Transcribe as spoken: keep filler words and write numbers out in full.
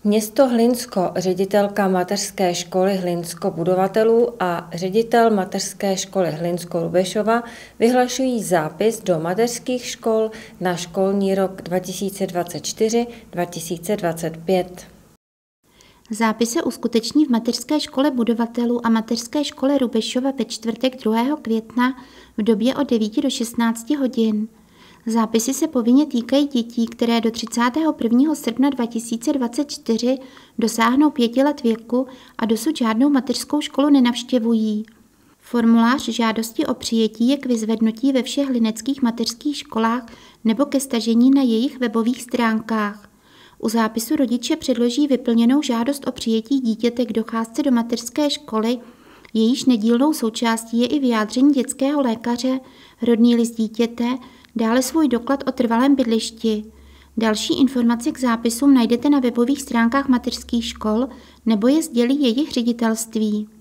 Město Hlinsko, ředitelka mateřské školy Hlinsko budovatelů a ředitel mateřské školy Hlinsko Rubešova vyhlašují zápis do mateřských škol na školní rok dva tisíce dvacet čtyři dva tisíce dvacet pět. Zápis se uskuteční v mateřské škole budovatelů a mateřské škole Rubešova ve čtvrtek druhého května v době od devíti do šestnácti hodin. Zápisy se povinně týkají dětí, které do třicátého prvního srpna dva tisíce dvacet čtyři dosáhnou pěti let věku a dosud žádnou mateřskou školu nenavštěvují. Formulář žádosti o přijetí je k vyzvednutí ve všech hlineckých mateřských školách nebo ke stažení na jejich webových stránkách. U zápisu rodiče předloží vyplněnou žádost o přijetí dítěte k docházce do mateřské školy, jejíž nedílnou součástí je i vyjádření dětského lékaře, rodný list dítěte, dále svůj doklad o trvalém bydlišti. Další informace k zápisům najdete na webových stránkách mateřských škol nebo je sdělí jejich ředitelství.